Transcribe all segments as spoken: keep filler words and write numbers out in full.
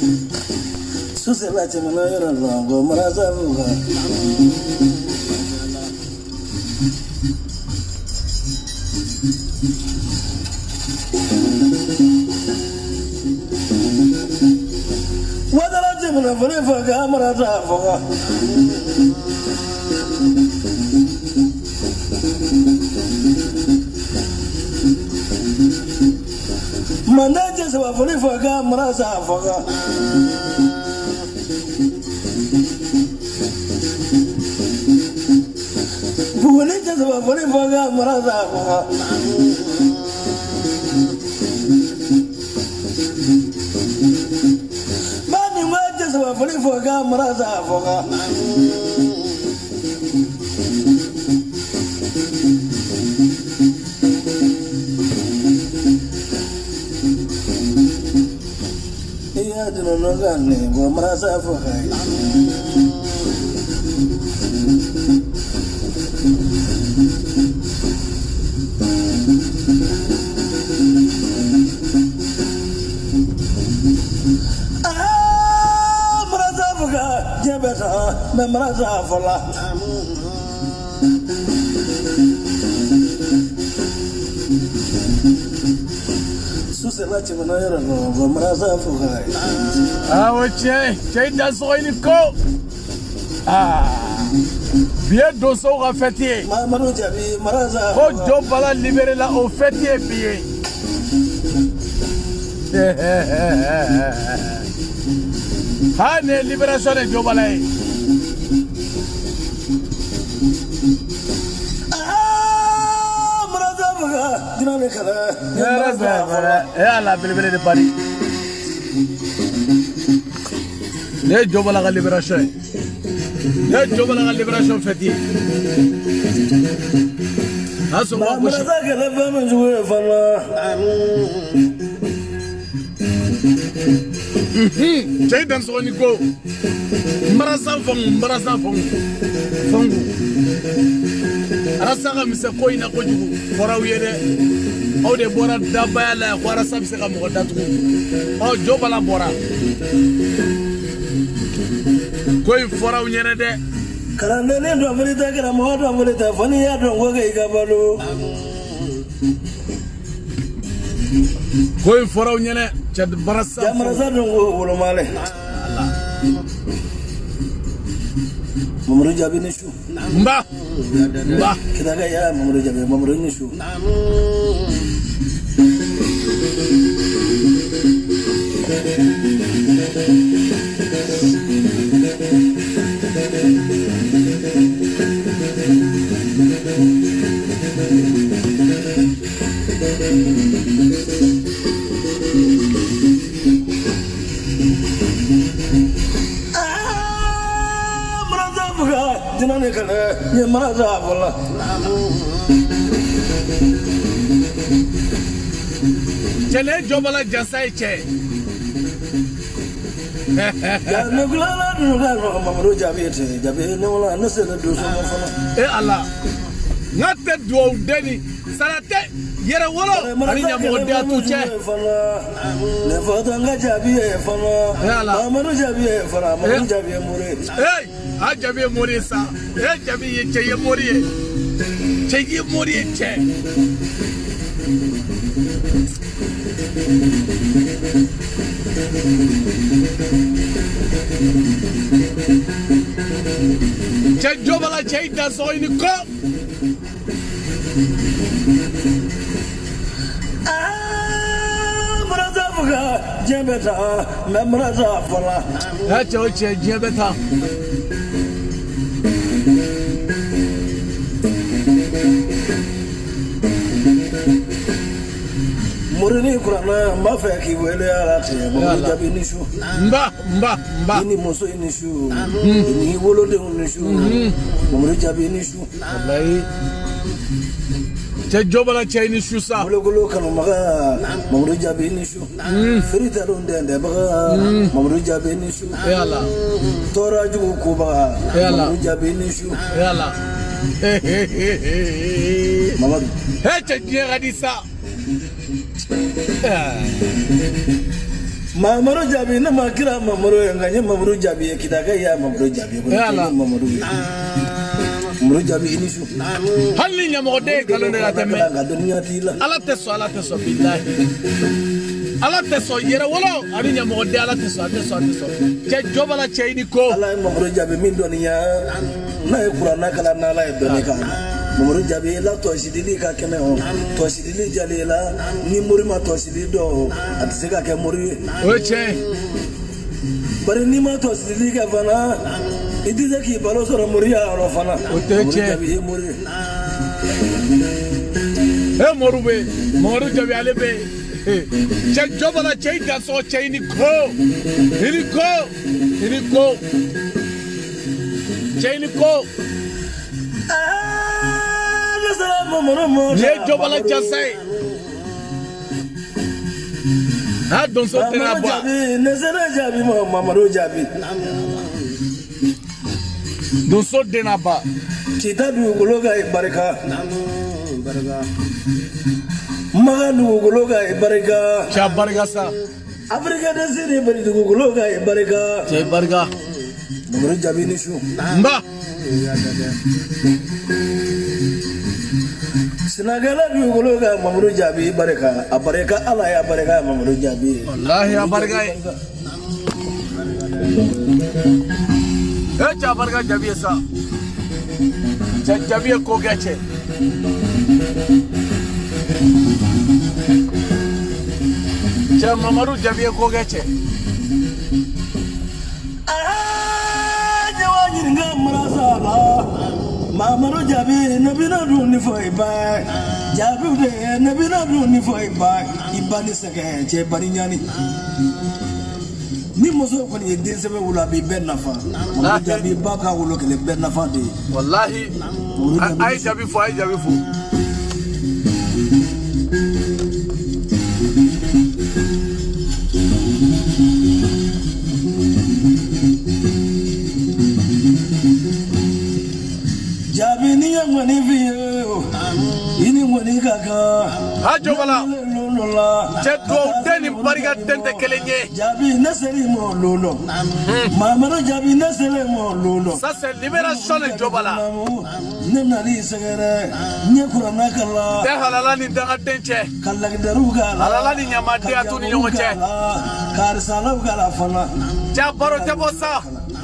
Susela chimana yora longo maraza vuga. Wadala chimana vune vuga maraza vuga. Mandaje sawa vune vuga maraza vuga. Bukannya sebab boleh bangga merasa bangga. Mani macam sebab boleh bangga merasa bangga. Iya jenongan nih, gua merasa bangga. Merasa fola. Susela chimana yora longo merasa fola. Ah, oche, chay daso ini ko. Ah, bien doso ga fêtier. Mamaro jabi merasa. Ko jo bala libérer la au fêtier bien. Ah, ne libération de jo bala. Eh la belebele de Paris. Les jobs à la libération. Les jobs à la libération fêtier. Ah, son ma bouche. Hum, j'ai dans son nico. Marasa fong, marasa fong. Fong. Arasaka mise ko ina ko jugu fora uyede o de bora dabaya la khara sabse ka mo datu o jobala bora ko fora unyere de karande ne do volita kara mo do volita fani ya do ngoge igabalo ko fora unyene chad barasa ya marasa do wolo male Allah Mamuru jabi nishu mba mba kita gaya mamuru jabi mamuru nishu Jangan kena ni marah bola. Jale jobala jasai che. Ya nugula la nugula no mamuru jabi te jabi no la nasela do so mo fana. Eh Allah. Ngate do deni sarate yere wolo ani nyamo de atuche. Ne foto nga jabi e fana. Mamuru jabi e fana mamuru jabi e mure. Hey, a jabi e mure sa. Eh jabi ye che ye mure. Che ye mure che. Che jobala che da so ini ko. Ah, marasa buga jebeta, me marasa fala. Ha che o che jebeta. Murini kurana mbafe kiwele alate mamuru jabi nishu Mba mba mba ini muso inishu ini wolode unishu mamuru jabi nishu wallahi che jobala che ini shusa golo golo kanu maga mamuru jabi nishu ferita donde ande baga mamuru jabi nishu ya Allah tora jugo kuba mamuru jabi nishu ya Allah mamadu he che jira disa Mamaro Jabi na makira mamaro nganye mamaro Jabi kidaka ya mamaro Jabi ko mamaro mamaro Jabi inishu halli nyamode kalonde la temme ala teso ala teso billahi ala teso yere wolo ari nyamode ala teso teso teso che jobala che ni ko ala mamaro Jabi min doniya na e qur'ana kala na la e donika mamaro Jabi la to sidili ka keme on to sidili jalela ni murima to sidili do atseka ke muri oche bari ni ma to sidili ka fana idize ki balo soro muri ya ro fana oche Jabi muri e morube mamaro Jabi alebe che jobala che da so che ni ko ni ko ni ko che ni ko ye jobala jasai ha don so tena ba ne sene Jabi mamaro Jabi don so dena ba kita du gologa baraka baraka maga du gologa baraka cha baraka sa Afrika de sene bari du gologa baraka che baraka mamaro Jabi ni shu mba Sinagala du gologa mamaro Jabi baraka abaraka ala ya baraka mamaro Jabi wallahi ya baraka e cha baraka Jabi sa cha Jabi ko gache cha mamaro Jabi ko gache ah jawani ngamra sala mamaro Jabi nabina du ni foi ba Jabi de nabina du ni foi ba ibani sake che bari nyani ni mozo ko ni de sebe wula bi ben nafa mamaro Jabi baka wulo kele ben nafa de wallahi ai Jabi fo ai Jabi fo Jabi ni ngani viyo ini ngani kaka ha jobala che do deni bariga tente kelenye Jabi naseri mo lolo mamaro Jabi nasere mo lolo ça c'est libération de jobala ne nali segere ne kurana kala de halala ni daga tenche kala daruga halala ni nyamade atuni nyonche kar sala gala fana ja baro te bossa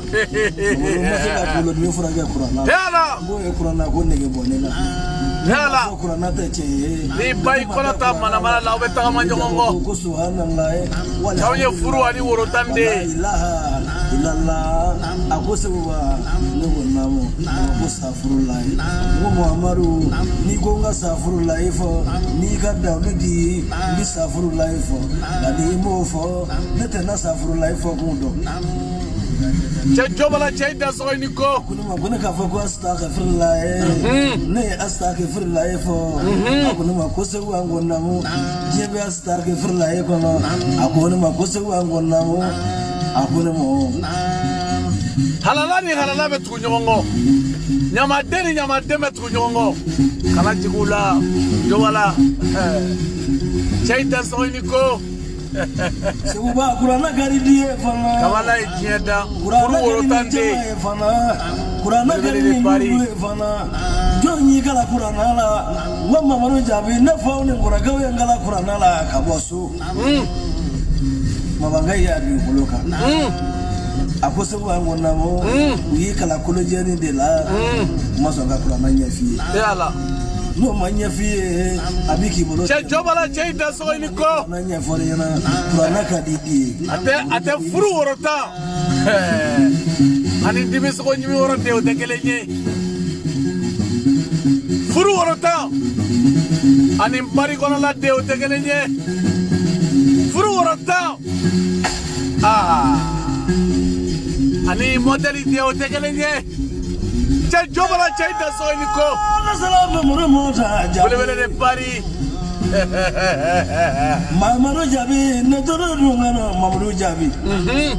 Yala boye kurana ko nege bonela yala kurana ta che ni bay kola ta mana mana la be ta ma jongo ko subhanallah wala tawye furu ani woro tande ilaha illallah akose wa ne wonamo ko safurullah wo muhammadu ni ko nga safurullah fo ni ka dawludi ni safurullah fo dali mo fo ne tena safurullah fo ko do che jobala che da so ni ko kunuma kuna ka fa ko astaghfirullah ne astaghfirullah fo kunuma ko se wa ngonna mo jebe astaghfirullah ko no akunuma ko se wa ngonna mo akunuma halala ni halala be tu nyongo nyama deni nyama deme tu nyongo kala jigula jobala che da so ni ko Seuba kurana gari die fana kawala ikienda furu woro tande fana kurana gari die fana jonyi kala kurana la wa mamaro Jabi na fauni kuraga we ngala kurana la kabosu mm mabanga ya bi koloka mm akose wa ngona mo yi kala kolojeni de la maso ga kurana nyafi yala no manya fie abiki bolo che jobala che da so ni ko nanya fore yana kurana ka didi ate ate furu worota ani dimi so nyimi worote o dekelenye furu worota ani mbari kono la de o dekelenye furu worota ah ani modeli de o dekelenye che jobala che da so ni ko salamu murumota Jabi bele de pari mamaro Jabi ne toro dungano mamaro Jabi mhm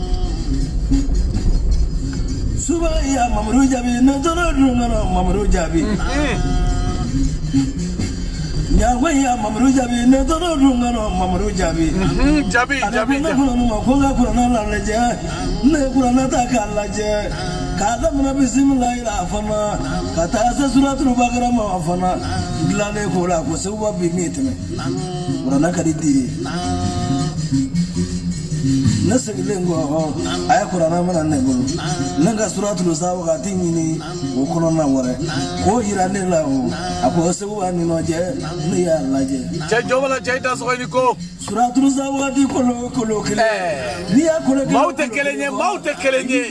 suba ya mamaro Jabi ne toro dungano mamaro Jabi Nyangwaya Mamuru Jabi, Netoro Dungano, Mamuru Jabi. Jabi, Jabi. Nakunga Kurana Laja, Nekurana Kalaja, Kadamana Bisimila Fana, Katasa Suratu Bagrama Fana, Glane Kura, Kosuba Bimitme, Uranakadi. Naselengo, I Kurana Nebo, Nanga Suratu Sawa Tini, Ukurana Ware, O Iranela, Aposu and Noje, Nia Laje. Jajola Jaitas Hoyko, Suratu Sawa di Kolo Kolo Kile, Nia Kolo Mauta Kelene, Mauta Kelene,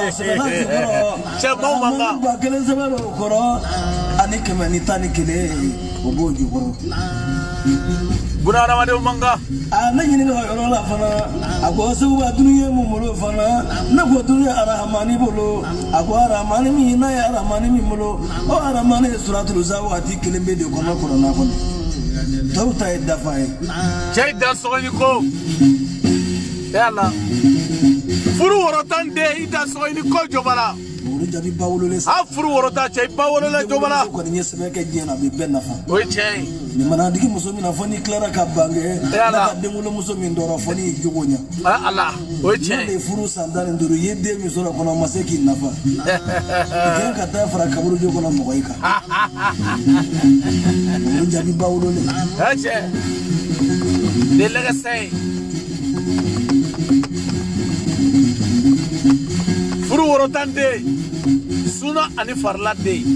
Chamoma, Bakelezabaro Koro, Anikamanitani Kile, Oboju. Burana Madu Manga. I'm not in the Fana. I was over Dunia Mumolo Fana, Nagodunia Arahamani Bolo, Aguara Manimi, Naya Ramani Molo, or Aramani Stratuzawa, Tikilibi, Konakorana. Don't tie the fire. Jay does so you go. Ella Furu Rotan Day, that's so you go, Jobala. How Furu Rota Jay Paolo Jobala? Which Manadiki Musomina Foni Clara Cabange, Demulo Musomindoro Foni Jugonia. Allah, which a Furu Sandan and Durie de Misora Konamaseki Nafa. Kata for a Kaburu Jogona Moika. Jabi Paolo. That's it. The legacy Furu Rotan Day, Suna and Farla Day.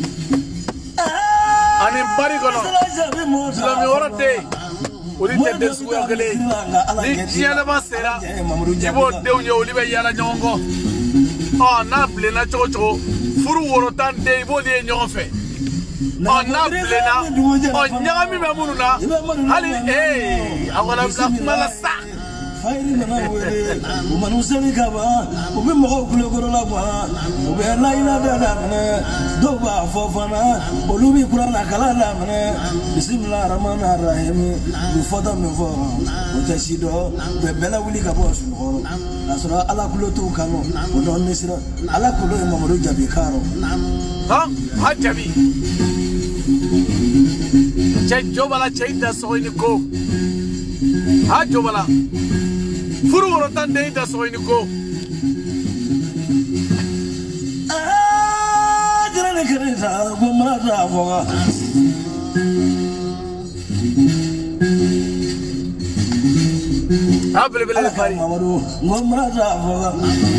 Ani bari kono silami orate urite desu yogele ni jiana basera ibo deunye olibe yala nyongo oh na blena chocho furu worotan de ibo de nyonfe oh na blena oh nyami memuna hali eh awala mala sa Fairy Manaway, woman who said Gaba, Ubimo Kulogoraba, Ube Laila Damane, Doba Fofana, Olubi Kurana Kalamane, the similar Ramana Rahim, the Fota Mevo, Uteshido, the Bella Willicabos, Nasra Alakulotu Kano, Udon Misra, Alakulo Mamuja Bicaro. Huh? Hajabi Jobala Cheta so in the go. Hajobala. Furu Rotan Day, that's why you go. Ah, General Gumara. Mamaru, Gumara.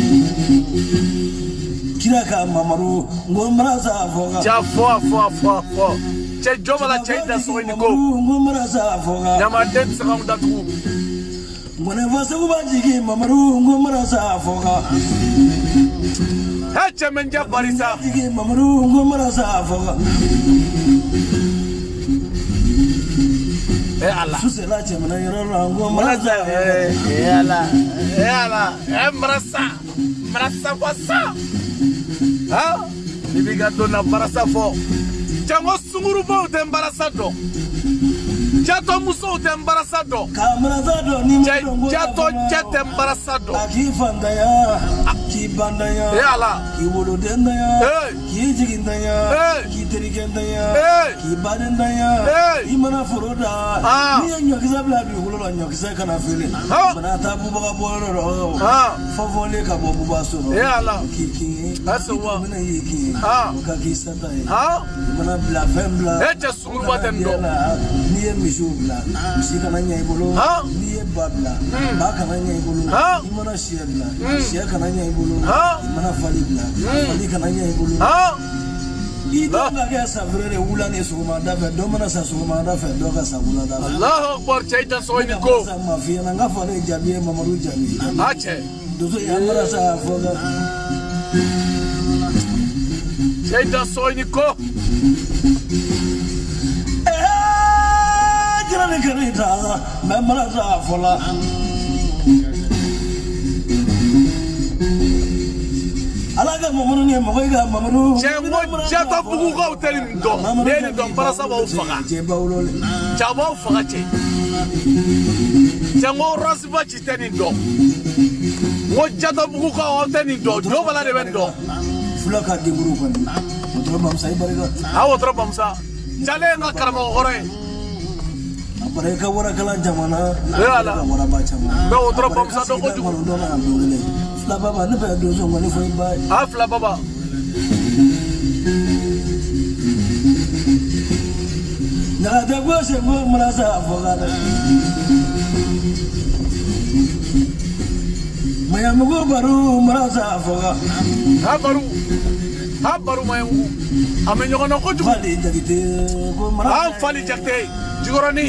Kiraka Mamaru, Gumara. Jaffa, four, four, four. Jobala Cheta, that's why you go. Gumara. Yamadet from that room. Whenever somebody came, Mamaru, Gumara Foga. Hatchamenja Barisa, Mamaru, Gumara Foga. Ella, Susela, Gumara, Ella, Ella, Embrasa, Brasa Wasa. Ah, Libigatona Barasa for Jamo Sumurubo, Embarasado. Jato muso tembarasado. Kamerazado ni Jato jet embarasado. Akifandaya, kibandaya. Yala. Kiwolodendaya. Kijigindaya. Kiterikendaya. Kibadendaya. Imana foroda. Ni nyokizabla bihulo nyokizeka na fili. Mana tabu baba bolo. Favole ka bobu basoro. Yala. Kiki. Asowa. Mana yiki. Ukakisata. Ha? Mana bla fembla. Echa sumba tendo. Ni Misubla, Sikananya Ibolo, Nia Babla, Bakananya Ibolo, Imana Shiabla, Shiakananya Ibolo, Imana Falibla, Falikananya Ibolo. Ida Savre, Ulan is Umada, Domina Sasumada, Doga Sabula. Allah, for Cheta so you go. Mafia and Gafale Jabi, Mamaru Jabi. Ache. Dozo Yamarasa for the Cheta so you go. Carita, Mamma Fola. Alaga Mamma, Moga, Mamaru, Jata Bugo telling Dom, Nelly Dom Parasabo Faga, Jabo Fagache, Jamo Rasibachi telling Dom. What Jata Bugo telling Dom, Jobala Revendo, Flocka de Burukan, Trobam Cyber. How Trobamsa, Jalenga Caramo Hore. Apare ka wara kala jamana. Ala. Ka wara ba chama. Be otro pam sa do ko ju. Fla baba ne be do zo ngani foi ba. Ah fla baba. Na da go se mo mrasa afogada. Maya mugo baru mrasa afoga. Ha baru. Ha baru maya mugo. Ame nyono ko ju. Fali jagite ko mrasa. Ah fali jagte. Jigoroni.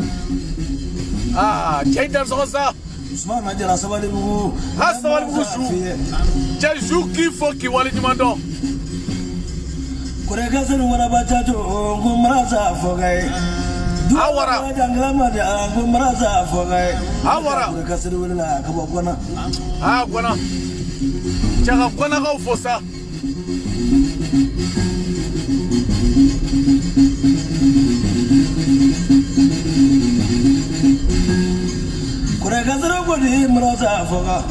Ah, Chaita Sosa. Usman Majara Sabali Mugu. Ha Sabali Mugu jou. Quel jour qu'il faut qu'il voit les demandants. Korekasa ni wana bachacho ngumraza fogai. Awara. Janglama ja ngumraza fogai. Awara. Korekasa ni wana kabokwana. Ah kwana. Chaka kwana ka ufosa. Korekasa ni wana mraza fogai.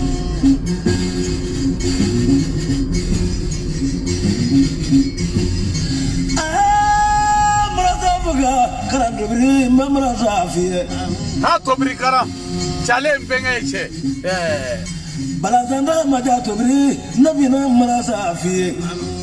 Karam dobri mamra zafiye ha tobri karam chale mpenga iche eh balazanda maja tobri nabina mamra zafiye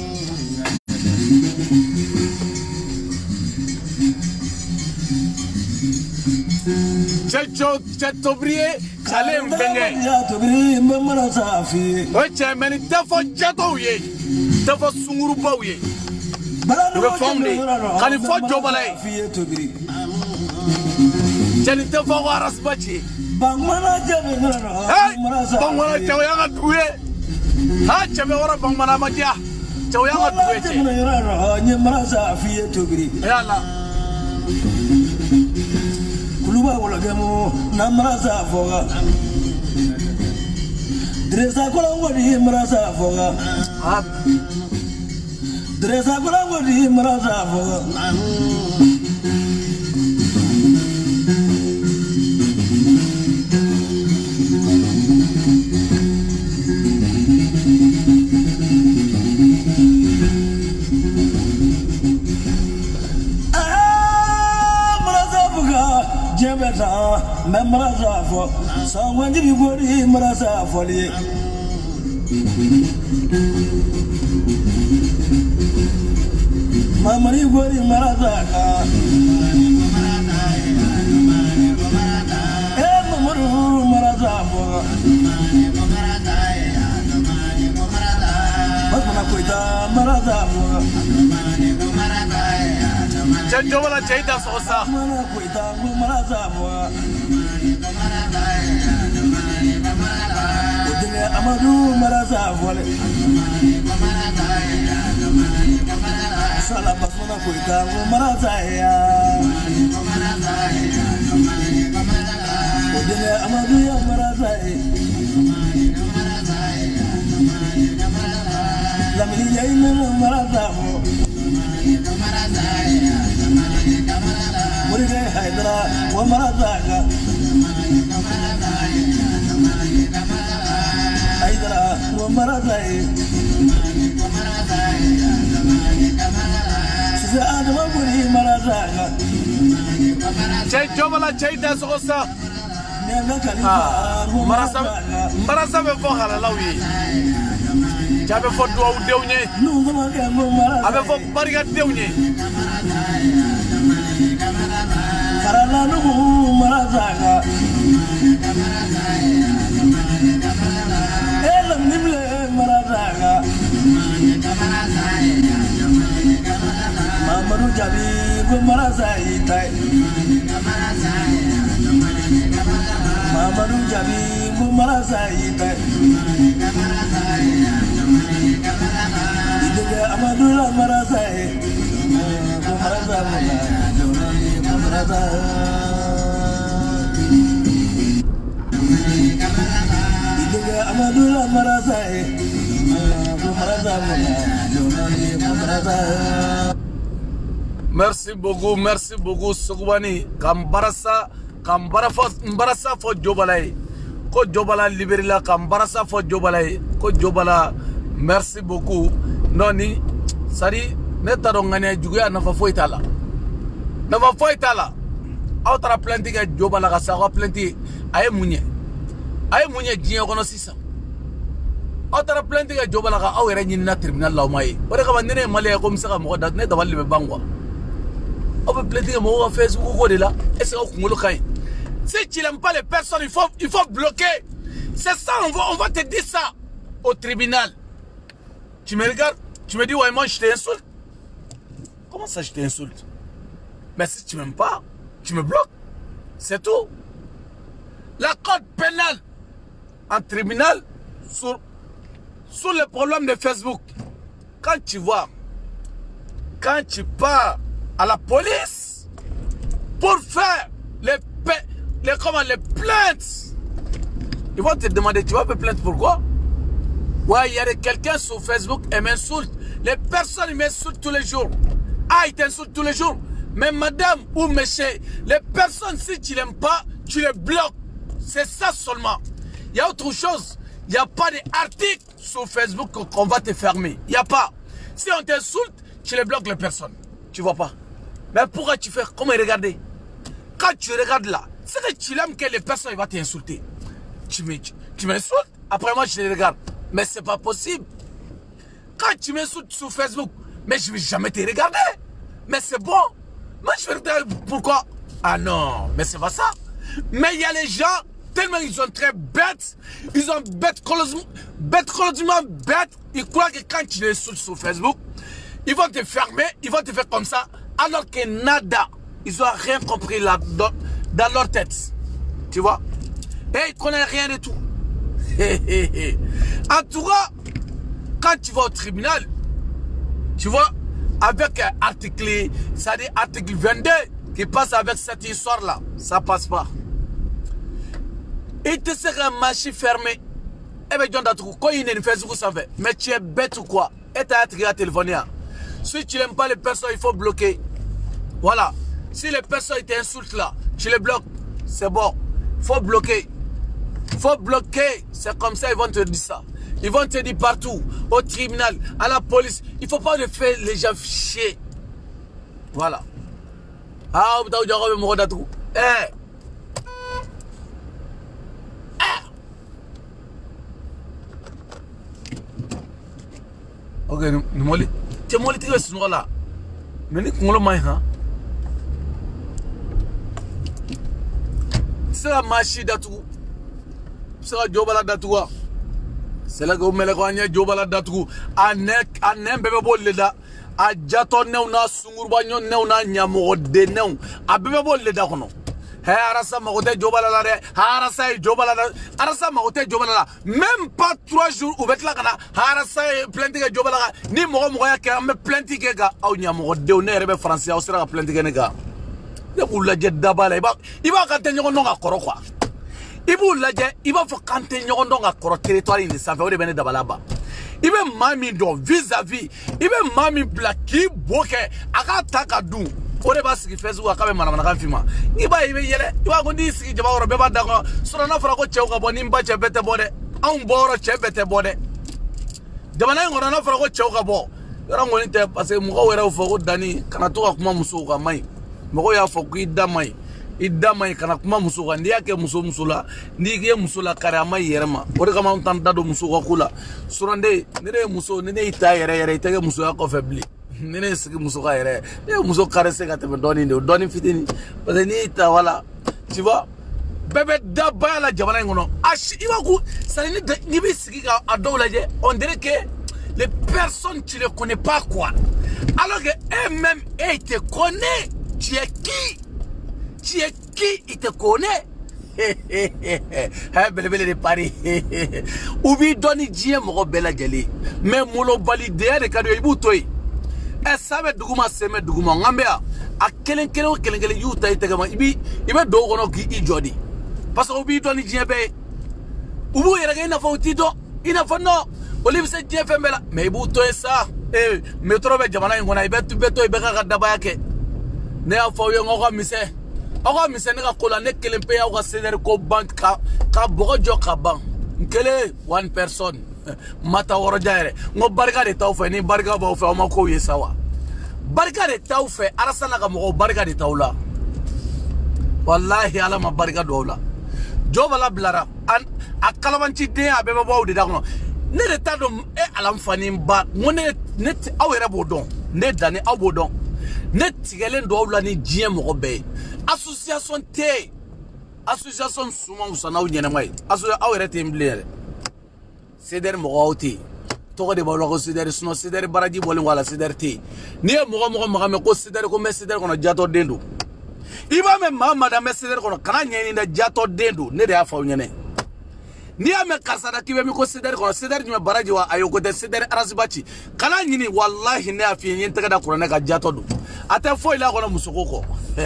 checho chetobri chale mpenga maja tobri mamra zafiye o chemeni defo jato ye defo sunguru bawiye balando famde kani fo jobalay jeni defo waras bachi bangmana jabe ngano mamra zafiye bangmana chaw ya duwe ha chabe wara bangmana maja chaw ya duwe che mamra zafiye tobri yalla kuluba wala gamo namra zafoga dresa kola ngodi mra zafoga ah dresa kola ngodi mra zafoga Jebeta memraza fo sangwanji bigori mraza foli mamari gori mraza ka eh mamuru mraza fo basmana koita mraza fo Chanjo wala Chaita Sosa. mana koita mraza fo odile amadu mraza fo sala basmana koita mraza ya odile amadu ya mraza la miliya ina mraza fo Murige Haidra wa marazaga Haidra wa marazai Sisa adama muri marazaga Chanjo wala Chaita Sosa. Nenga kalifa Marasa marasa be fo halalawi. Jabe fo do dewnye. Nunga maga mo marazaga Abe fo bariga dewnye. Karala nugu marazaga Elam nimle marazaga Mamaru jabi go marazai tai Mamaru jabi go marazai tai Idege amadula marazai go marazai Idege amadula marazai go marazai Merci beaucoup, merci beaucoup Sogwani. Kambarasa, Kambarafa, Mbarasa for Jobalai. Ko Jobala Liberila, Kambarasa for Jobalai. Ko Jobala, merci beaucoup. Noni, Sari, Netarongane Jugia Nafa Foitala. Nafa Foitala. autre plainte que joba la sa plainte ay munye ay munye dié kono sisa autre plainte que joba la aw yere ni na tribunal la may ore ka bandene mali comme ça mo da ne da walli be bangwa on peut plainte que mo Facebook ko de là est-ce que ngolo kay si tu n'aimes pas les personnes il faut il faut bloquer c'est ça on va on va te dire ça au tribunal. Tu me regardes, tu me dis ouais moi je t'insulte. Comment ça je t'insulte? Mais si tu m'aimes pas, tu me bloques. C'est tout. La code pénale en tribunal sur, sur le problème de Facebook. Quand tu vois, quand tu pars à la police pour faire les, les, comment, les plaintes, ils vont te demander, tu vas faire plainte pourquoi? Ouais, il y a quelqu'un sur Facebook et m'insulte. Les personnes m'insultent tous les jours. Ah, ils t'insultent tous les jours. Mais madame ou monsieur, les personnes, si tu n'aimes pas, tu les bloques. C'est ça seulement. Il y a autre chose. Il n'y a pas d'article sur Facebook qu'on va te fermer. Il n'y a pas. Si on t'insulte, tu les bloques les personnes. Tu vois pas. Mais pourquoi tu fais? Comment regarder? Quand tu regardes là, c'est que tu aimes que les personnes vont t'insulter. Tu m'insultes, après moi je les regarde. Mais c'est pas possible. Quand tu m'insultes sur Facebook, mais je vais jamais te regarder. Mais c'est bon. Moi je vais regarder pourquoi. Ah non, mais c'est pas ça. Mais il y a les gens, tellement ils sont très bêtes. Ils sont bêtes, bêtes, bêtes. Ils croient que quand tu les insultes sur Facebook, ils vont te fermer, ils vont te faire comme ça. Alors que nada. Ils n'ont rien compris là, dans, dans leur tête. Tu vois? Et ils ne connaissent rien de tout. En tout cas, quand tu vas au tribunal, tu vois, avec un article, c'est-à-dire article vingt-deux, qui passe avec cette histoire-là, ça passe pas. Et tu sais un marché fermé. Eh bien, quand il y a une Facebook, ça fait. Mais tu es bête ou quoi? Et tu as un truc à téléphoner. Si tu n'aimes pas les personnes, il faut bloquer. Voilà. Si les personnes t'insultent là, tu les bloques. C'est bon. Il faut bloquer. Il faut bloquer. C'est comme ça, ils vont te dire ça. Ils vont te dire partout. Au tribunal, à la police. Il ne faut pas le faire les gens chier. Voilà. Ah, vous avez dit, vous avez dit, eh. Ok, nous molli. Tu es molli, tu es sur là. Mais nous sommes là. C'est la machine d'atou. C'est la jobala d'atou. C'est la gomme la gagne jobala d'atou. Anek, anem bébé bol leda. A jato neuna sungurbanyo neuna nyamode neun. A bébé bol leda kono. Hey, arasa magote jobala la re. Arasa jobala la. Arasa magote jobala la. Même pas trois jours ou bet la kana. Arasa plenty ke jobala la. Ni mogo mogo ya ke ame plenty ke ga. Au nyamode one rebe français au sera plenty ke nega. Ibu laje dabala iba iba kante nyogo nonga koro kwa. Ibu laje iba fo kante nyogo nonga koro territoire ni sa fe bene dabala ba. Ibe mami do vis-à-vis ibe mami blaki boke aka taka du. Ore ba sigi Facebook aka be mana mana kan fima. Iba ibe yele iba ko ndi sigi jaba oro be ba dago sura na fara ko chew ka boni mba che bete bode. An boro che bete bode. Jamana ngora na fara ko chew ka bo. Yara ngoni te parce que mugo wera fo ko dani kana to ka kuma muso ka mai. Moko ya fo ku idamai idamai kana kuma muso ga ndi yake muso musula ndi ke musula kare amai yerma ore kama untan dado muso ko kula surande nene muso nene ita yere yere ita ke muso ya ko febli nene sigi muso ga yere ne muso kare se ka te doni ndo doni fitini parce ni ita wala tu vois bébé daba la jabana ngono ashi iwa ku sali ni ni bi sigi ka adola je on dirait que les personnes tu les connais pas quoi alors que eux-mêmes ils te connaissent. Tu es qui? Tu es qui? Il te connaît? Hé, belle belle de Paris. Oubi doni diem mo bela jeli. Mais molo valide de kado ibu toy. E sabe duguma seme duguma ngambea. A kelen kelen kelen kelen yuta itega ma ibi ibe do gono ki ijodi. Parce que oubi doni diem be. Ubu yera ga ina fauti do. Ina fanno. Olive se diem fembela. Mais ibu toy ça. Eh, metro be jamana ngona ibe tu beto ibe ga daba yake. Ne a fo yo ngoko mise oko mise ne ka kola ne kelempe ya ko seder ko bank ka ka bogo jo ka ban nkele one person mata woro jaere ngo barka de taw fe ni barka ba fe o ma ko yesawa barka de taw fe arasana ka mo barka de tawla wallahi ala ma barika dowla jobala blara an akalabanci de abeba bawde dakono ne de tado e alam fanim ba ngone net awere bodon ne dani abodon net tigelen dowla ni jiem mo be association te association suma usana unyene mai aso awere te mblere seder mo gawti to de bawlo ko seder suno seder baraji bolin wala seder te ni mo mo mo me ko seder ko me seder ko jato dendo iba me mama da me seder ko kana nyeni da jato dendo ne de afa unyene ni ame karsada kibe mi ko seder ko seder nyuma baraji wa ayoko de seder arasibachi kana nyini wallahi ne afi yin taga da qur'ana ka jato do ate fo ila ko na musukoko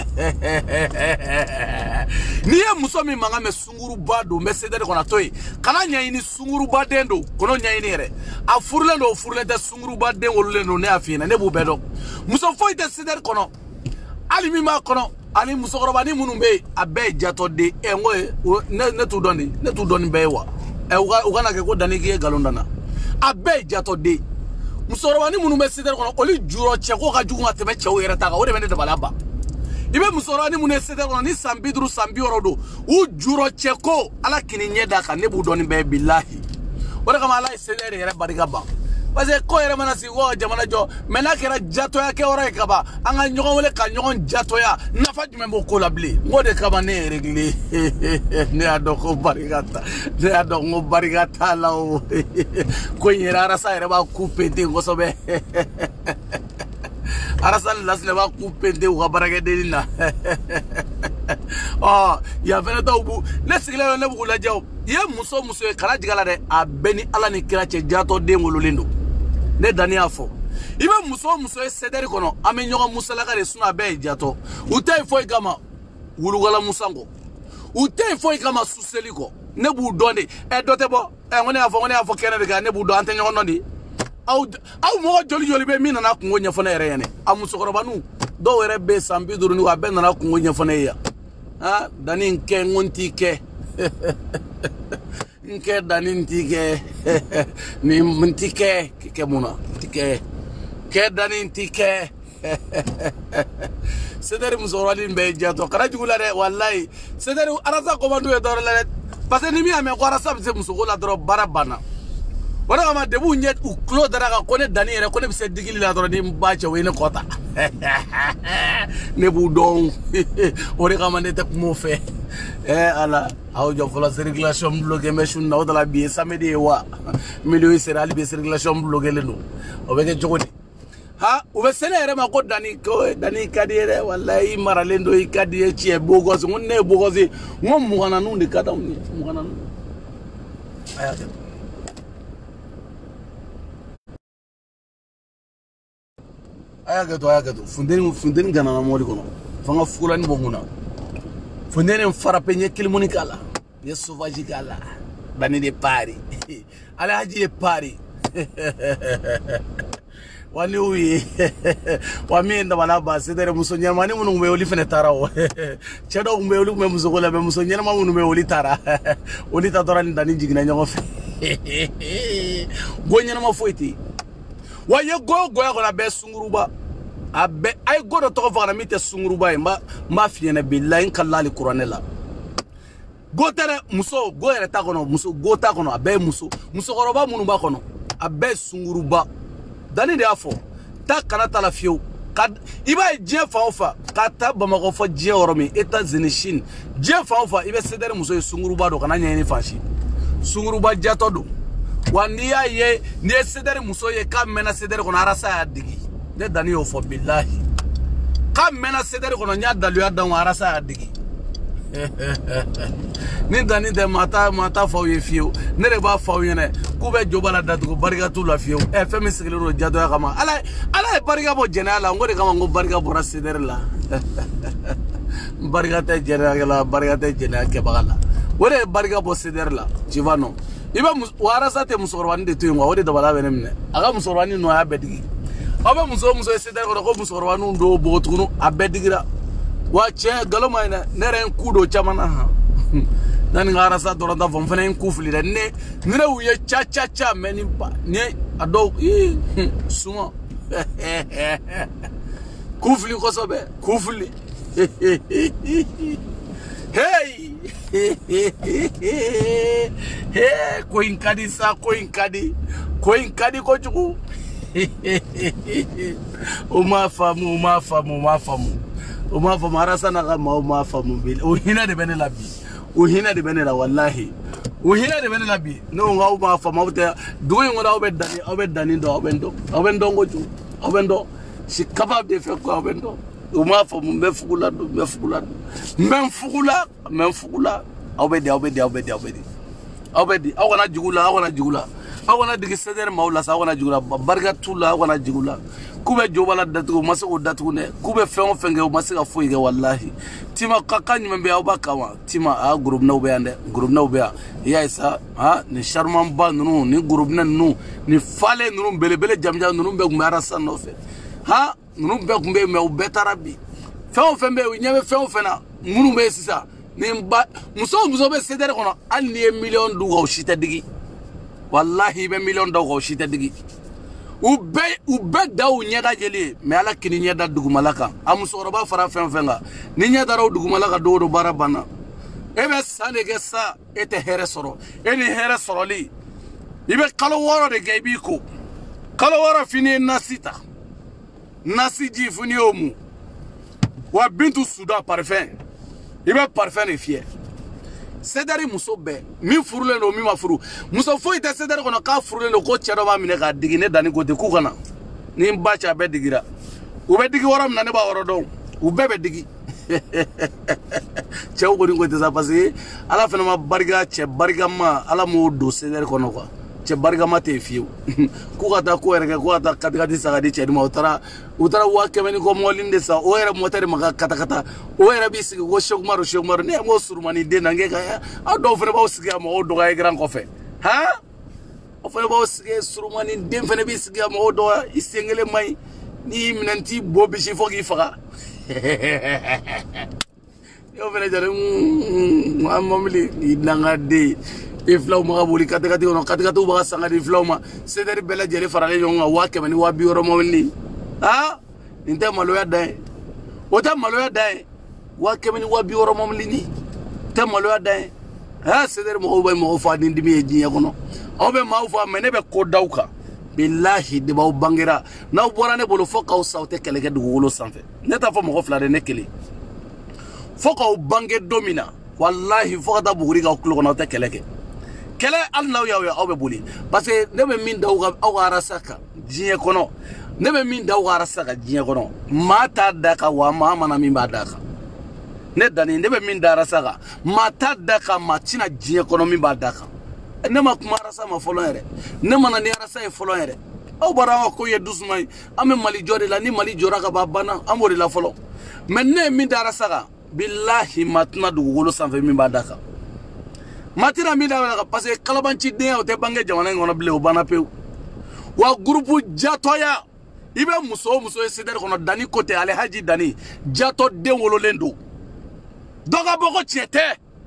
ni e muso mi manga me sunguru bado me seder ko na toy kana nyini sunguru badendo kono nyini re a furle do furle de sunguru badendo le no ne afi na ne bu bedo muso fo ite seder ko no ali mi ma ko no ani musokoroba ni munumbe abe jato de enwe ne ne tu doni ne tu doni bewa e ugana ke ko dani ke galondana abe jato de musokoroba ni munumbe sidere kono oli juro cheko ka jugu atebe chewo yere taka o de bende de balaba ibe musokoroba ni munne sidere kono ni sambi duru sambi orodo u juro cheko ala kini nyeda ka ne bu doni be billahi o de kama ala sidere yere bariga ba parce ko yere mana si wo jamana jo mena kera jato ya ke ora kaba anga nyogon wele ka nyogon jato ya nafa jume mo ko labli ngode kaba ne regle ne adoko barigata ne adoko barigata la o ko yera rasa yere ba couper de ngosobe arasan lasle ba couper de wa barage de na oh ya fena tawbu lesigla ne bu la jaw ye muso muso e kala digala de abeni ala ni kira che jato de ngololindo ne dani afo ibe muso muso e sederi kono ame nyoga musala ka de suna be jato utay foi kama wulugala musango utay foi kama suseliko ne bu donde e dote bo e ngone afo ngone afo kene de ne bu do ante nyogo nondi aw aw mo joli joli be mina na kungo nyafo na ere yene amuso korobanu do were be sambi duru ni wa be na kungo nyafo na ya ha dani nke ngonti ke nke dani ntike ni ntike ke muna tike ke dani ntike sedere musorali mbe jato kara jugula de wallahi sedere arasa komando e dor la parce que ni mi ame ko arasa be musogola dor barabana wala kama debu nyet u klo dara ka kone dani ere kone bise digili la dor ni mbache we ne kota ne bu don ore kama ne tek mo fe eh ala aw jo fola circulation bloqué me shun na dala bi samedi wa milieu serali bi circulation bloqué le no o be ke jogodi ha o be sene ere ma ko dani ko dani kadire wallahi maralendo i kadie chi e bogos ngonne bogos ngom mu kana nu ndi kata mu kana nu aya aya gato aya gato fundeni fundeni gana na mori kono fanga fulani bonguna fundeni farape nye kilimoni kala ye sauvage kala bani de pari ala haji de pari wani uyi wami nda bana ba sedere musonya mani munu me oli fene tarawo chedo me oli me musogola me musonya ma munu me oli tara oli ta dora ndani jigina nyogo fe gonya na mafoiti wa ye go go ya kona be sunguruba abe ay go do to fa na mite sunguruba ma ma fiene billahi kallali qur'anela go tere muso go yere ta kono muso go ta kono abe muso muso koroba munu ba kono abe sunguruba dani de afo ta kana ta la fiyo kad iba je fa ofa kata ba mako fo je oromi États-Unis Chine je fa ofa ibe sedere muso sunguruba do kana nyeni fashi sunguruba jato do wandi ya ye ni sedere muso ye kam mena sedere kono arasa ya digi de dani ofo billahi kam mena sedere kono nya dalu ya dan arasa ya digi ni dani de mata mata fo ye fiyo ne re ba fo yene ku be jobala datu barika tu la fiyo e femi sigilo jado ya kama ala ala barika bo jenala ngode kama ngo barika bo rasidere la barika te jenala barika te jenala ke bagala wore barika bo sidere la jivano iba warasa te musorwani de tuyo ngode da bala benemne aga musorwani no ya bedigi aba muso muso sidere ko musorwani ndo bo tunu abedigira wache galoma ina nere kudo chamana ha nani ngara sa doranda vom fene kufli de ne nire uye cha cha cha meni pa ne ado i suma kufli ko sobe kufli Hey! Hey! Koin kadi sa, koin kadi. Koin kadi kojuku. Uma famu, uma famu, uma famu. Uma famu, arasa na kama uma famu bil. Uhina de bene labi. Uhina de bene la wallahi. Uhina de bene labi. No nga uma famu ute. Duwe ngoda obed dani, obed dani do, obendo. Obendo ngoju. Obendo. Si capable de faire quoi obendo. Uma famu mbe fugula do, mbe fugula do. Mbe fugula, mbe fugula. Obedi, obedi, obedi, obedi. Obedi. Awana jigula, awana jigula. Awana digi seder maula sa awana jigula barga tula awana jigula kube jobala datu masako datu ne kube fengo fenge masaka foige wallahi tima kakanyi membe abaka wa tima a group na ube ande group na ube ya isa ha ni sharman ba nunu ni group na nunu ni fale nunu bele bele jamja nunu be ngara sanno fe ha nunu be kumbe me ube tarabi fengo fembe nyame fengo fena nunu be sisa ni mba muso muso be seder kono al ni million du go shita digi wallahi be million daw ko shita digi ube ube daw nyada jeli me ala kini nyada dugumalaka am soroba fara fen fenga ni nyada raw dugumalaka do do barabana ebe sane gessa ete here soro eni here soro li ibe kalo woro de gaibi ko kalo woro fini nasita nasiji funi omu wa bintu suda parfum ibe parfum e fier Sedari muso be mi furule no mi ma furu muso fo ite sedari kono ka furule no ko chero ba mine ka digine dani ko te ku kana ni mbacha be digira u be digi woram na ne ba woro do u be be digi chew ko ni ko te sa passé ala fena ma barga che barga ma ala mo do sedari kono ko che barga ma te fiu ku ka ta ko erga ko ta kati kati sa di che ma utara utara wa kemeni ko molinde sa o era motere maka kata kata o era bisi go shogmaru shogmaru ne mo surmani de nange ka a do fere ba usigi ma o do ga gran ko fe ha o fere ba usigi surmani de fere bisi ga ma o do isengele mai ni minanti bo bishi fogi faga yo fere jare ma mamli idanga de iflaw ma boli kata kata no kata kata ba sanga di iflaw ma sedari bela jere farale yonga wa kemeni wa bi oro mawli ha inte maloya dai wota maloya dai wa kemeni wa bi oro mawli ni te maloya dai ha sedari mo ba mo fa din dimi ejiya kono obe ma fa mene be ko dawka billahi de ba bangira na bora ne bolo foka o sawte keleke dugolo sanfe neta fo mo ko flare ne kele foka o bange domina wallahi foka da buguri ga ko na te keleke kele Allah ya ya obe boli parce que ne be min daw ga awara saka jiye kono ne be min daw ga saka jiye kono mata daka wa mama na min badaka ne dani ne be min dara saka mata daka matina jiye kono min badaka ne ma kuma rasa ma folo ere ne mana ne rasa e folo ere aw bara ko ye dusmay ame mali jode la ni mali jora ga babana amori la folo men ne min dara saka billahi matna du golo sanfe min badaka Matira mi da parce que kalabanci den o te bange jamana ngona ble o bana pe wa groupe jatoya ibe muso muso esider kono dani côté ale haji dani jato den wolo lendo doga boko chete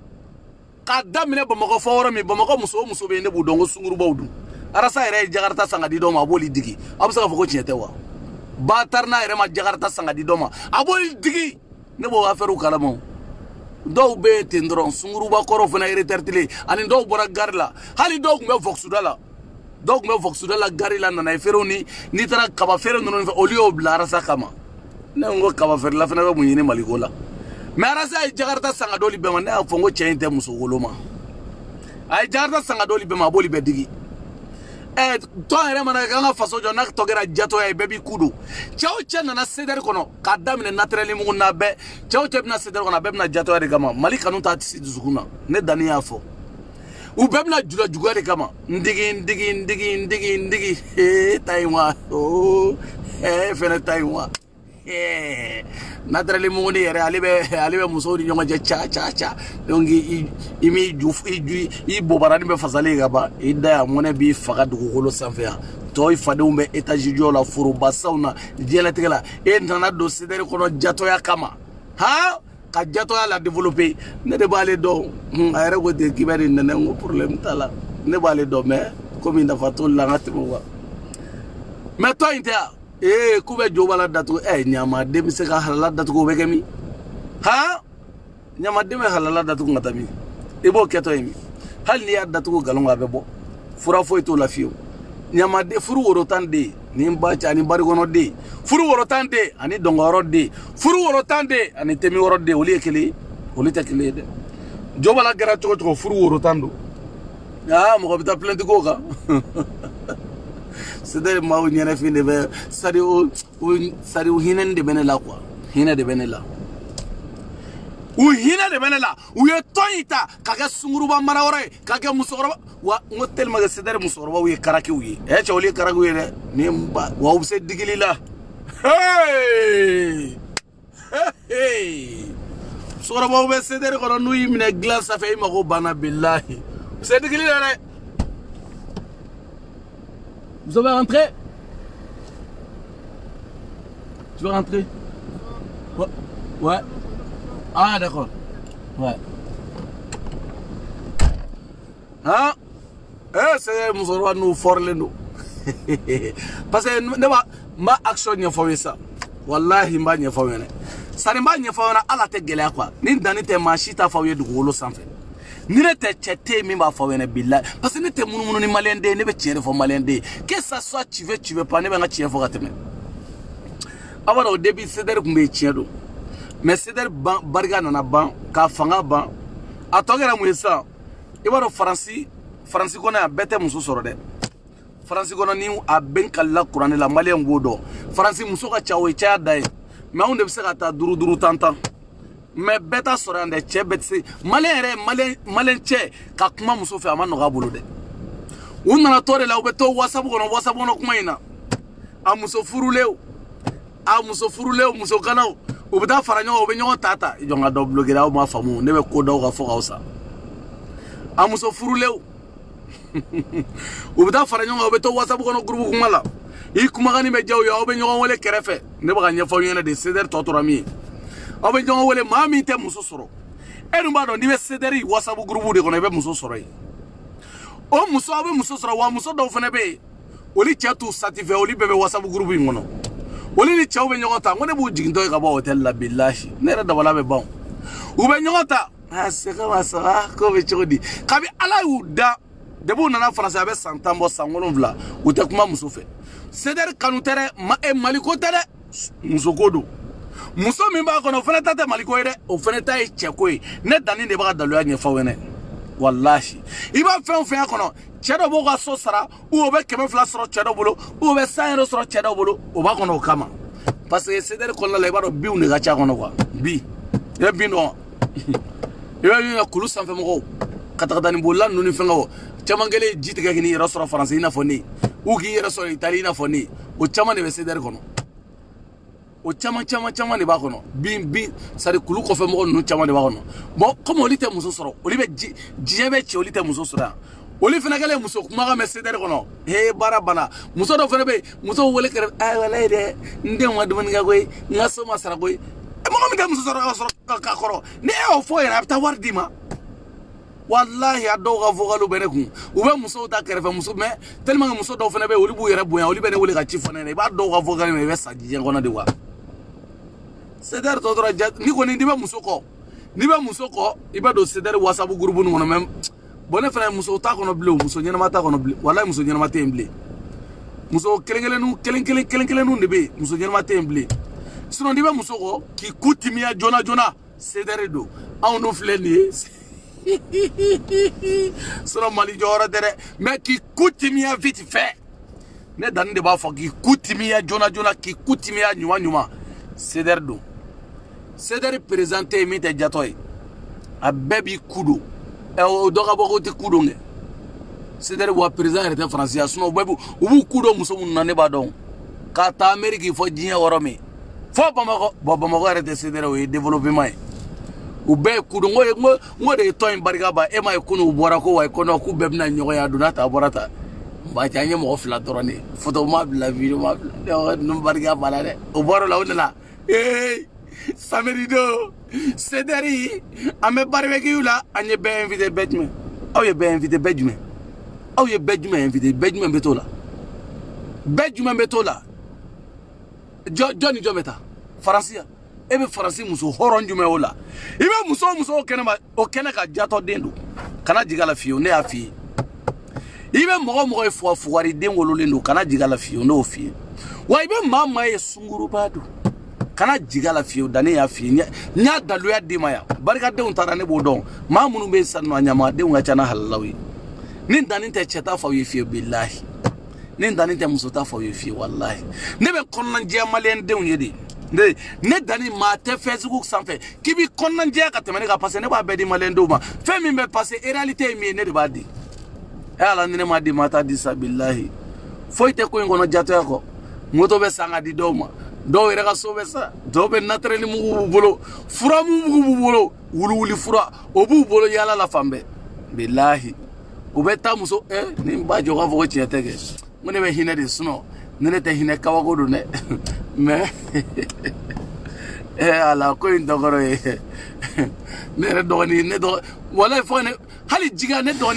ka damine bamako fawra mi bamako muso muso be ne bu dongo sunguru bawdu arasa ere jagarta sanga di doma aboli digi absa ka foko chete wa batarna ere ma jagarta sanga di doma aboli digi ne bo aferu kalamo do be tendron sunguru ba koro fana retertile ani do bora garla hali do me voxudala do me voxudala garila na feroni ni tara kaba fere no olio blara sakama ne ngo kaba fere la fana ba munyini maligola me arasa ay jagarta sanga doli be man a fongo chente muso goloma ay jagarta sanga doli be ma boli be digi eh to ere mana nga faso jo nak togera jato ay bebi kudu chaw chenna na seder kono kadamine naturally mu na be chaw tebna seder kono bebna jato ay gama malika nu ta tisi zukuna ne dani afo u bebna jula jugare kama ndigi ndigi ndigi ndigi ndigi eh taiwa oh eh fene taiwa eh naturally mu ni ere alibe alibe musori nyonga je cha cha cha dongi imi juf i i bobarani be fasale gaba ida ya mone bi faga dugolo sanfea toy fadumbe etaji jola furu basauna jela tegala e nana do sidere kono jato ya kama ha ka jato ya la développer ne de balé do ayre go de kibari nene ngo problème tala ne balé do mais comme inda fatul la ngatibo wa mais to inta eh kube jobala datu eh nyama de mi se ka halala datu ko begemi ha nyamade me halala datu ngatami ebo keto yimi hal ni ya datu galonga bebo fura fo to la fiyo nyamade furu worotande ni mbacha ani barigono de furu worotande ani dongoro de furu worotande ani temi worode oli ekele oli tekele de jobala gara choko choko furu worotando ah mo ko bita plainte ko ka c'est ma ou nyene fin de be sari o sari o hinen de benela quoi hinen de benela u hinen de benela u ye toyita kaga sunguruba marawore kaga musoroba wa ngotel maga sedere musoroba u ye karaki u ye e chawli karaki u ye ne mba wa ubse digilila hey hey soroba u be sedere ko no yimne glace sa fe ma ko bana billahi c'est digilila ne. Vous avez rentré? Tu veux rentrer? Ouais. Ouais. Ah d'accord. Ouais. Hein? Eh c'est mon nous forler nous. Parce que ne ma ma action n'y fait ça. Wallahi mba n'y fait rien. Ça ne mba n'y fait rien à la tête gelé quoi. Ni dans tes machita fait du gros sans fait. Ni ne te chete mi ba fa wena billah parce que ne te munu munu ni malende ne be tiere fo malende que ça soit tu veux tu veux pas ne be nga tiere fo gateme awara au début c'est der kumbe tiero mais c'est der barga na ban ka fanga ban atogera mu esa e waro franci franci kona bete muso soro de franci kona ni a ben kala qur'an la malien godo franci muso ka chawe cha dai mais on de se ka ta duru duru tantan mais beta sorande che betsi malere malen malen che ka kuma muso fe amano ga bolo de unna tore la ubeto whatsapp kono whatsapp kono kuma ina a muso furuleu a muso furuleu muso kanao ubeta faranyo obenyo tata ijonga do bloguera o ma famu ne be ko do ga fo gausa a muso furuleu ubeta faranyo obeto whatsapp kono groupe kuma la i kuma gani me jaw ya obenyo wole kerefe ne ba ganya fo yene de ceder totorami obe jongo wole mami te muso soro enu ba do ni be sederi whatsapp groupe de kono be muso soro yi o muso abe muso soro wa muso do fene be oli chatu satisfait oli bebe whatsapp groupe ngono oli ni chawo be nyota ngone bu jigindo ka ba hotel la billahi ne ra da wala be bon u be nyota ah c'est comme ça ko be chodi kabi ala uda de bu nana français abe santambo sangolo vla u te kuma muso fe sederi kanutere ma e maliko tere muso kodo muso min ba kono fana tata maliko ere o fana tay cheko ne dani de ba dalu anya fa wene wallahi iba fen fen kono chedo bo ga so sara o be keme fla soro chedo bolo o be san soro chedo bolo o ba kono kama parce que c'est der kono la ba do bi u ne ga cha kono quoi bi e bi no e yo kulu san fe mo kata dani bolan no ni fe ngo chamangele jiti ga ni restaurant français ina foni u gi restaurant italien ina foni o chama ne be c'est der kono o chama chama chama ne ba kono bin bin sari kulu ko fe mo no chama ne ba kono bon comme oli te muso soro oli be jebe che oli te muso soro oli fena gale muso kuma ga meseder kono he bara bana muso do fena be muso wole kere ay wala de nde mo do nga koy nga so masara koy e mo mi de muso soro ka ka koro ne o fo era ta wardima wallahi ado ga vogalu bene ku ube muso ta kere fe muso me tellement que muso do fena be oli bu yere bu ya oli bene wole ka chi fona ne ba do ga vogalu me be sa jije kono de wa Ceder todora jat ni ko ni diba musoko ni ba musoko iba do ceder whatsapp groupe no no mem bonne frère muso ta kono bleu muso nyana mata kono bleu wallahi muso nyana mata emble muso kelengele nu kelengele kelengele nu ndebe muso nyana mata emble sino diba musoko ki kutimia jona jona ceder do on no fleni sino mali jora dere mais ki kutimia vite fait ne dan de ba fo ki kutimia jona jona ki kutimia nyuma nyuma ceder do ceder présenté mi te jatoy a bebi kudo e o doga boko te kudo nge ceder wa président était français suno bebu ubu kudo muso mun nane ba don ka ta amerique fo jinya worome fo bamako bo bamako arrêté ceder o développement u be kudo ngoy ngo de toy barga ba e may kunu bora ko way kono ku bebna nyogo ya dunata borata ba tanye mo fla dorone photo ma la vidéo ma no barga bala de o boro la wala eh samedido cederi ame barbecue la anye be invité bedme aw ye be invité bedme aw ye bedme invité bedme betola bedme betola jo Johnny Jometa Francia e be faransi muso horon jume ola ibe muso muso o kene ma o kene ka jato dendo kana jigala fiyo ne afi ibe mogo mogo e fo fuwari den wololendo kana jigala fiyo no fi wa ibe mama e sunguru badu kana jigala fiyo dane ya fi nya dalu ya dimaya barka de untara ne bodon ma munu be sanno nyama de unga chana halawi nin dani te cheta fa wi fi billahi nin dani te musuta fa wi fi wallahi ne be konnan je malen de unyedi ne ne dani ma te Facebook sanfɛ ki bi konnan je ka temene ka passer ne ba be di malen do ma fe mi be passer en réalité mi ne de ba di ala ne ma di mata di sabillahi foite ko ngono jato ko moto be sanga di doma do ire ka so be sa do be naturally mu bolo fura mu bolo wulu wuli fura obu bolo yala la fambe billahi ubeta muso eh ni ba joga fo ko chietege mune be hine de suno nene te hine kawa ko do ne me eh ala ko indogoro e ne do ni ne do wala fo ne hali jiga ne do ni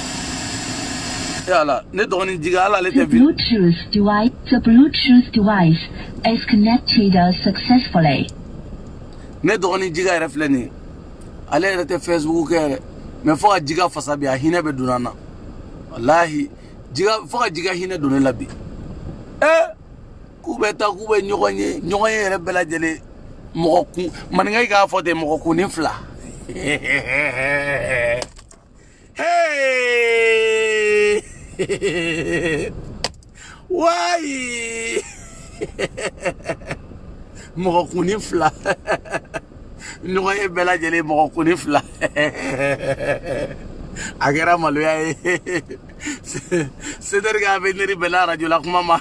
yala ne do ni jiga ala le te The Bluetooth device the Bluetooth device is connected successfully. Ne do ni jiga refle ni ale te Facebook ke me fo jiga fasabi a hine be dunana wallahi jiga fo jiga hine do ne labi eh kubeta kube nyogonye nyogonye re bela jele moku man ngay ga fo de moku ni fla hey why moku ni fla nyogonye bela jele moku ni fla agera maluya c'est ga venir bela radio la mama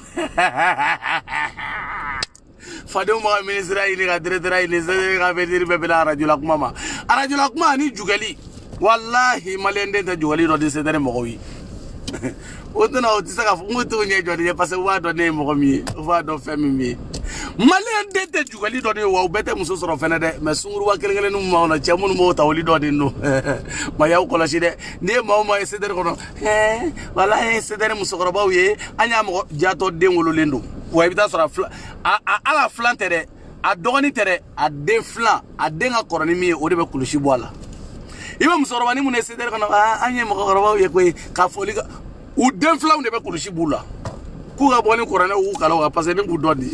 fadou ma ministre ile ga directeur ile c'est ga venir bela radio la mama radio la mama ni jugali wallahi malende ta jugali do c'est dere mo wi otona otisa ka ngoto nye jodi parce que wa do ne mo mi wa do femi mi malende ta jugali do ne wa bete muso soro fene de mais sunguru wa kelengele nu ma ona chemu nu mo tawli do de no ma yaw ko la shi de ne ma ma c'est dere kono eh wallahi c'est dere muso ko ba wi anya mo jato de ngolo lendo wa bita soro a ala flan tere a dogoni tere a de flan a de nga koroni mi o de be kulushi boala ibe musoro bani mune c'est dere kono anya mo ko ba wi ko ka foli u den flan de be kulushi bula ku ga boni korona u kala wa parce que ngu dodi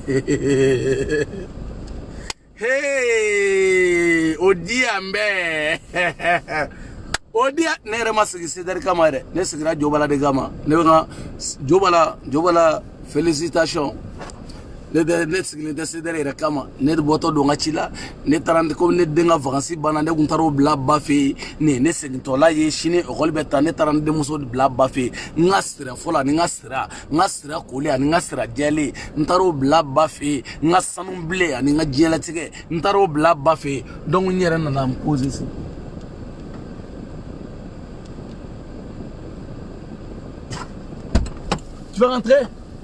hey odia mbe odia nere masigi sidar kamare ne sigira jobala de gama ne nga jobala jobala félicitations ne de ne sigile de sidar re kama ne boto do ngachila ne tarande ko ne de nga vacances bana ne guntaro bla bafe ne ne sigito la ye shine okol beta ne tarande de muso bla bafe ngasira fola ni ngasira ngasira kole ani ngasira jeli ntaro bla bafe ngasanu ble ani ngajela tike ntaro bla bafe donc nyere na nam cause Tu veux rentrer?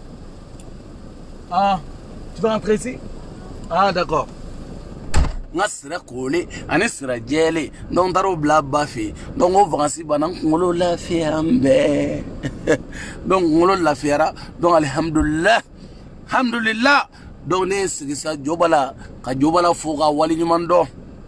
Ah, tu veux rentrer ici? Ah, d'accord. Ngasira kole, anesira jele, donc daro bla bafi, donc on va ainsi banan ngolo la fiambe. Donc ngolo la fiara, donc alhamdulillah. Alhamdulillah. Donc ne sigisa jobala, ka jobala foga wali nyumando.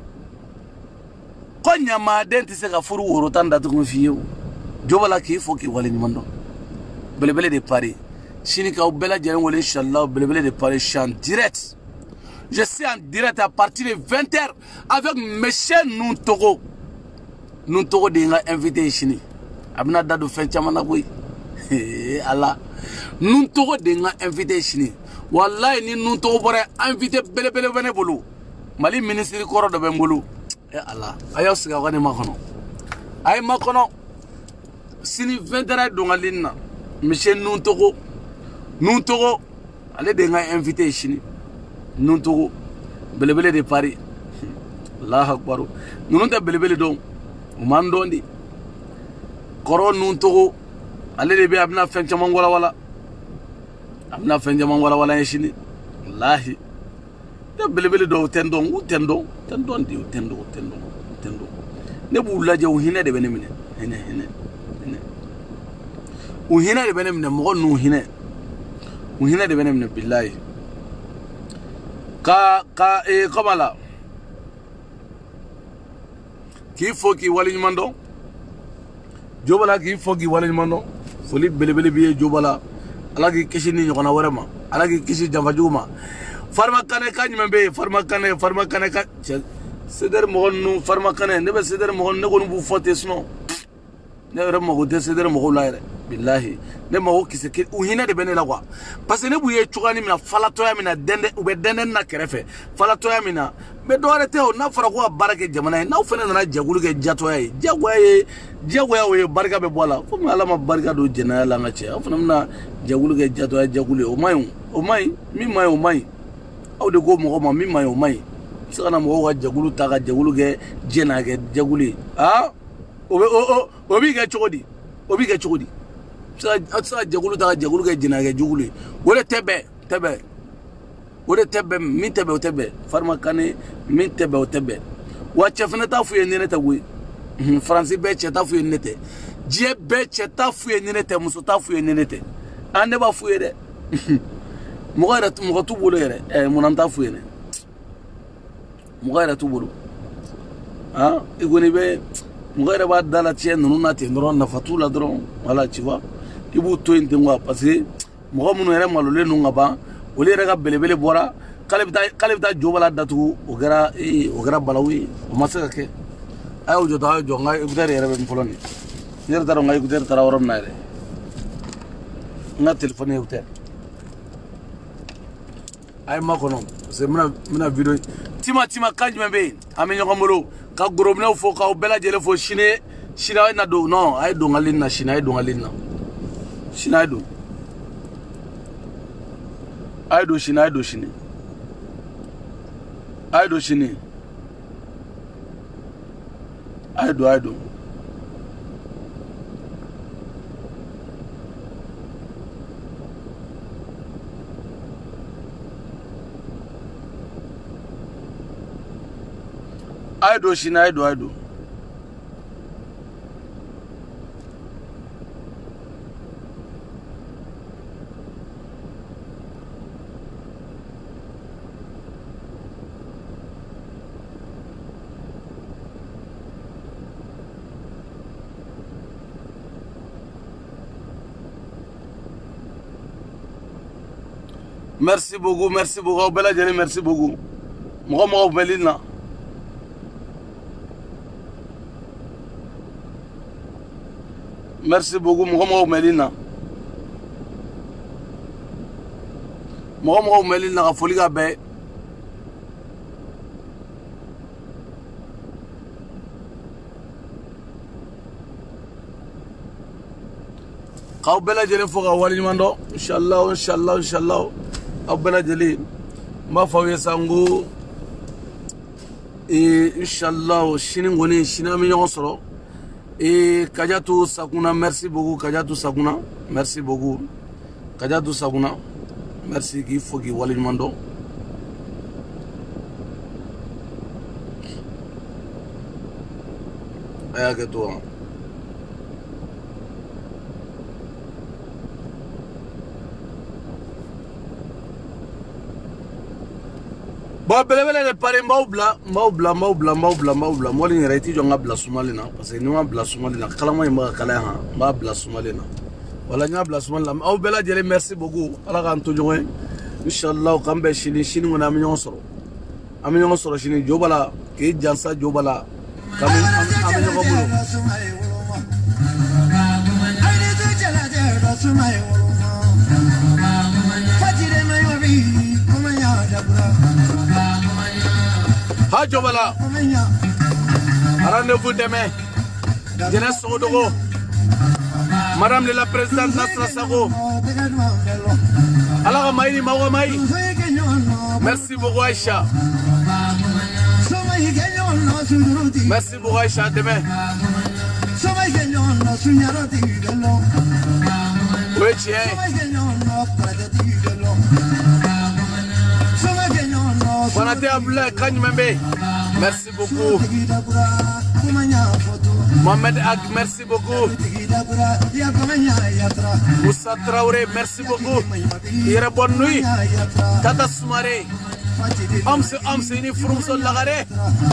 Konya ma denti se ka furu worotanda tukufiyo. Jobala ki foki wali nyumando. Belebele de Paris. Chinika ou bela djeren wole inchallah belebele de Paris chant direct. Je suis en direct à partir de vingt heures avec monsieur Nuntoro. Nuntoro de nga invité chini. Abna dadu fen chamana koy. Allah. Nuntoro de nga invité chini. Wallahi ni Nuntoro bore invité belebele vene bolu. Mali ministre koro do ben bolu. Eh Allah. Ayo siga wani makono. Ay makono. Sini vingt heures do ngalinna. Monsieur Nuntoro, Nuntoro, allez de nga invité chini. Nuntoro, belebele de Paris. Allah akbar. Nous te belebele don. Umandondi. Koro Nuntoro, allez de be abna fen chamangola wala. Abna fen chamangola wala chini. Wallahi. Te belebele do tendon, ou tendon, tendon di tendon, tendon, tendon. Ne bu laje u hine de benemine. Hine hine. وهنا لبنمنا مغنو هنا وهنا لبنمنا بالله ka ka e comment là qu'il faut qu'il wali mando jobala qu'il faut qu'il wali mando foli belebele biye jobala ala ki kisi ni nyona warama ala ki kisi jamfajuma farma kane kany membe farma kane farma kane ka seder mogonu farma kane ne be seder mogon ne gonu bu fote sno ne re mogo de seder mogo laire billahi ne mogo kise ke uhina de benela kwa parce que ne buye chugani mina falato ya mina dende ube dende na kerefe falato ya mina be do arete o na fara ko barake jamana na fene na jagulu ke jato ya jagwa ye jagwa ya we barka be bola ko ala ma barka do jena la ngache afuna na jagulu ke jato ya jagulu o mayu o mai mi mai o mai aw de go mo ma mi mai o mai sana mo wa jagulu ta ga jagulu ke jena ke jaguli ah o o o bi ke chogodi obi ke chogodi sa sa jagulu ta jagulu ke jena ke juguli wala tebe tebe wala tebe mi tebe o tebe farma kane mi tebe o tebe wa chefna ta fu yenene ta wi franci be che ta fu yenene te je be che ta fu yenene te muso ta fu yenene te ande ba fu yede mo gara mo tu bolo yere e mo nan ta fu yenene mo gara tu bolo ah igoni be mo gara ba dala tien no na te ndron na fatula dron wala tu vois ibu to inte ngwa parce que mo mo no yere malole no ngaba ole rega belebele bora kalibta kalibta jobala datu o gara e o gara balawi o masaka ke ay o jota jo ngai gudere yere be mfoloni yer daro ngai gudere tara worom naire na telefone ute ay makono c'est mina mina video tima tima kanj membe ame nyoko molo ka gorobna fo ka o bela jele fo chine china na do non ay do ngalina china ay do ngalina china ay do ay do chine ay do chine ay do chine ay do ay do ay do chine ay do ay do merci beaucoup merci beaucoup bela jere merci beaucoup mo mo belina merci beaucoup mo mo melina mo mo melina ka foli ga be ka bela jere fo ga wali mando inshallah inshallah inshallah abela jeli ma fawe sango e inshallah shini ngoni shina mi yonsoro e kajatu sakuna merci beaucoup kajatu sakuna merci beaucoup kajatu sakuna merci ki fogi wali mando aya ke to bon belebele le pare maubla maubla maubla maubla maubla moli ni reti jonga bla sumalina parce que ni ma bla sumalina kala mo ma kala ha ma bla sumalina wala nya bla sumalina au bela jere merci beaucoup ala kan to jonga inshallah kambe shini shini ngona mi nyonsoro ami nyonsoro shini jobala ke jansa jobala kam ami nyoko bulu ha jobala rendez-vous demain jeunesse Sogodogo madame la présidente Nasra Sago alors maïni mawa maï merci beaucoup Aïcha merci beaucoup Aïcha demain oui tiens Bonate Abdoulaye Kany Membe, merci beaucoup. Mohamed Ag, merci beaucoup. Moussa Traoré, merci beaucoup. Ire bonne nuit. Tata Soumaré, Amsi amsi ni furumso lagare.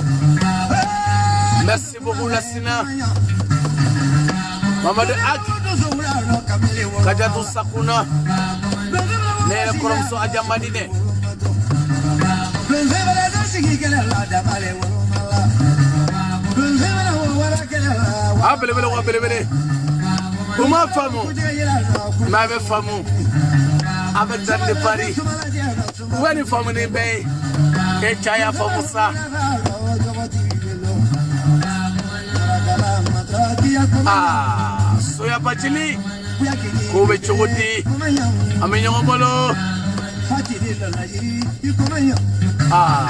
Merci beaucoup Lassina. Mamadou Ak. Kajatu Sakuna. Nere Koromso Ajamadine. Ah, bele bele wa bele bele. Uma famo. M'avait famo. Avec Dan de Paris. Où est-ce famo ne bay? Et Chaya famo ça. Ah, soya bachili. Kobe chogoti. Amenyo molo. Ah.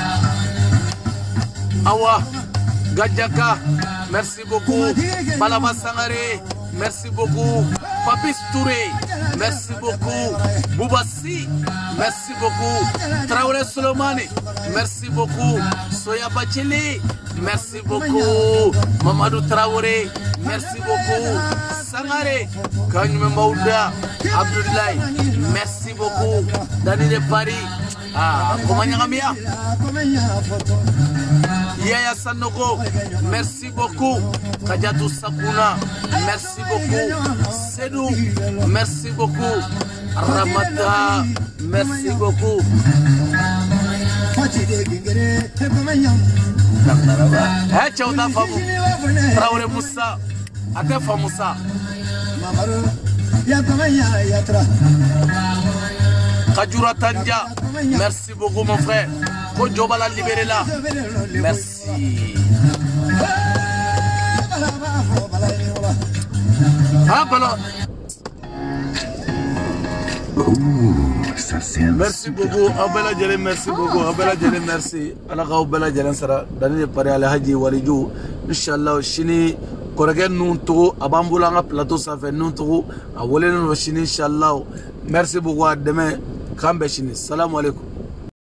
Awa. Gadjaka. Merci beaucoup. Balaba Sangare. Merci beaucoup. Papis Touré. Merci beaucoup. Boubassi. Merci beaucoup. Traoré Solomani. Merci beaucoup. Soya Bachili. Merci beaucoup. Mamadou Traoré. Merci beaucoup. Sangare. Kanyume Mauda. Abdoulaye. Merci beaucoup. Dani de Paris. Ah, comment Nyagamia? Yaya Sanoko, merci beaucoup. Kadiatou Sakuna, merci beaucoup. Sedou, merci beaucoup. Ramata, merci beaucoup. Eh, Chauda Famou, Traoré Moussa, Atefa Moussa. Kajura Tanja, merci beaucoup mon frère. Kodjobala libéré là. Merci. Ah, voilà. Merci beaucoup. Abela Djele, merci beaucoup. Abela Djele, merci. Alaka Abela Djele Sara. Dani pare ala haji waliju. Inshallah, shini koregen nunto. Abambulanga plateau ça fait nunto. Awole no shini inshallah. Merci beaucoup. À demain. Kambe shini. Salam alaikum.